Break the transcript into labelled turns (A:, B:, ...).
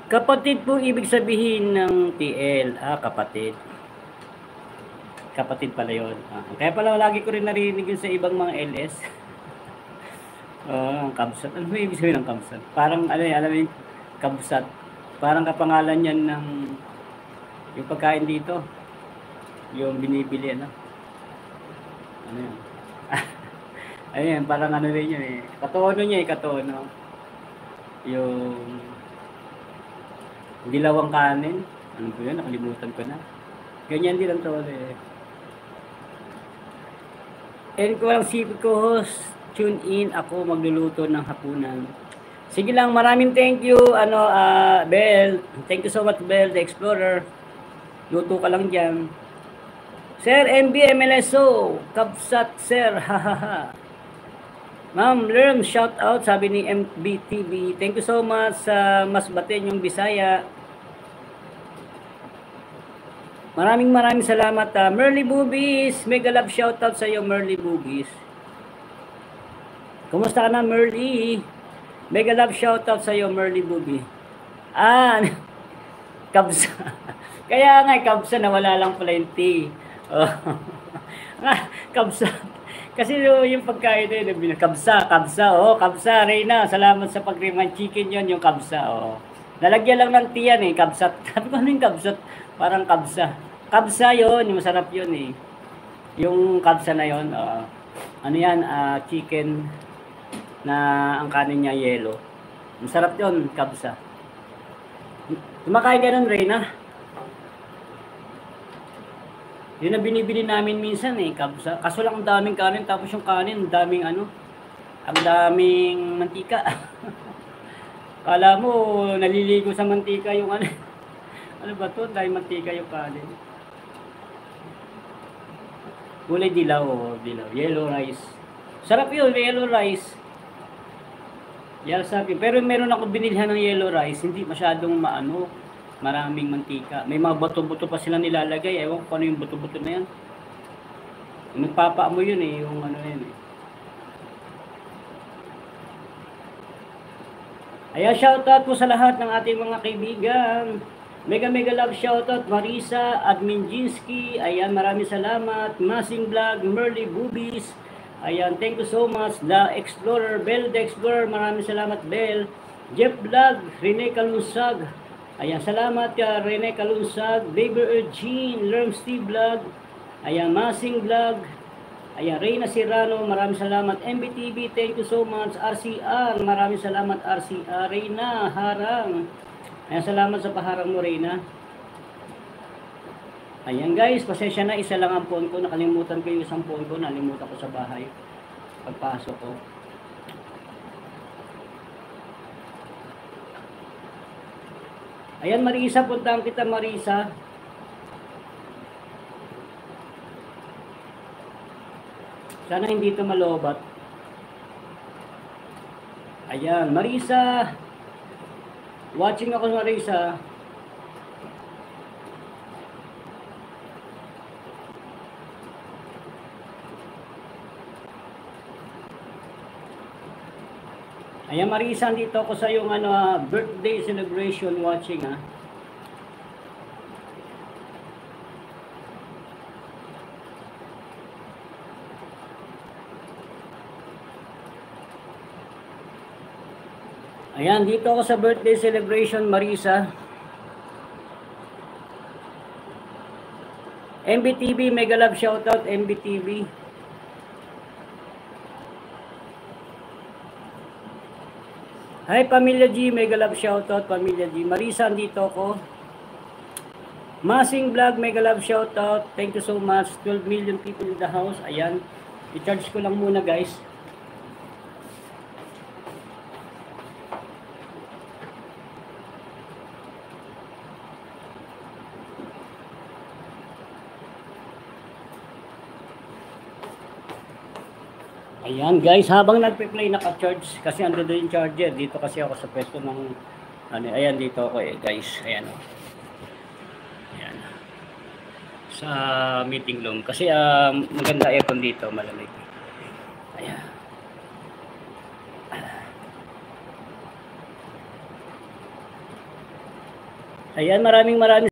A: Kapatid po ibig sabihin ng TL. Kapatid. Kapatid pala yun. Kaya pala lagi ko rin narinig yun sa ibang mga LS. Ang kabsat. Ano ba ibig sabihin ng kabsat? Parang ano yun, alam mo yung kabsat. Parang kapangalan yan ng yung pagkain dito. Yung binibili, ano? Ano yun? Ayun, parang ano rin yun eh. Katono niya eh, katono. Yung dilawang kanin. Ano po yun? Nakalimutan ko na. Ganyan din ang tolo eh. And ko lang si co-host, tune in ako magluluto ng hapunan. Sige lang, maraming thank you, Bel. Thank you so much, Bel, the Explorer. Luto ka lang dyan. Sir, MB, MLSO, Kabsat, Sir, hahaha. Ma'am Lerm, shout out, sabi ni MBTV. Thank you so much sa Masbaten yung Bisaya. Maraming salamat. Merly Boobies, mega love shout out sa iyo, Merly Boobies. Kumusta ka na, Merly? Mega love shout out sa iyo, Merly Boobies. Kabsa. Kaya nga, kabsa, nawala lang pala yung T. Kabsa. Kasi yung pagkain na kabsa, kabsa, Reyna, salamat sa pag-remind chicken yon yung kabsa, Nalagyan lang ng T yan eh, kabsat. Sabi ko, ano yung kabsat? Parang kabsa. Kabsa yon, yung masarap yun eh. Yung kabsa na yon, ano yan, chicken na ang kanin niya yellow. Masarap yon, kabsa. Kumakain ka nun, Reyna? Yun na binibili namin minsan eh, kabsa. Kaso lang ang daming kanin, tapos yung kanin, ang daming mantika. Kala mo, naliligo sa mantika yung ano. Ano ba to? Dahil mantika yung kanin. Kulay dilaw, dilaw. Yellow rice. Sarap yun, yellow rice. Yan sabi. Pero meron ako binilhan ng yellow rice, hindi masyadong maraming mantika. May mga buto-buto pa sila nilalagay. Ewan ko ano yung buto-buto na yan. Nagpapa mo yun eh, yung ano yan eh. Ayan, shoutout po sa lahat ng ating mga kaibigan. Mega love shoutout Marisa, Adminjinski. Ayan, maraming salamat. Masing Vlog, Merly Boobies. Ayan, thank you so much. The Explorer, Bell the Explorer. Maraming salamat, Bell. Jeff Vlog, Rene Kalusag. Ayan, salamat ka Rene Kalusag. Baby Eugene, Lerm Steve Vlog. Ayan, Masing Vlog. Ayan, Reyna Serrano, maraming salamat. MBTV, thank you so much. RCR, maraming salamat RCR. Reyna Harang. Ayan, salamat sa paharang mo, Reyna. Ayan guys, pasensya na, isa lang ang phone ko. Nakalimutan ko yung isang phone ko. Nalimutan ko sa bahay. Pagpasok ko. Ayan, Marisa, puntahan kita, Marisa. Sana hindi ito malobat. Ayan, Marisa. Watching ako, Marisa. Ayan, Marisa, dito ako sa yung birthday celebration watching . Ayan, dito ako sa birthday celebration, Marisa. MBTV, mega love shoutout, MBTV. Hi, Pamilya G, mega love shoutout, Pamilya G. Marisa, dito ako. Masing Vlog, mega love shoutout. Thank you so much. 12 million people in the house. Ayan, i-charge ko lang muna, guys. Ayan guys, habang nagpe-play naka-charge kasi ando doon yung charger. Dito kasi ako sa pwesto ng ayan dito ako guys. Ayan. Ayan. Sa meeting room kasi maganda aircon dito, malamig. Ayan. Ayan, maraming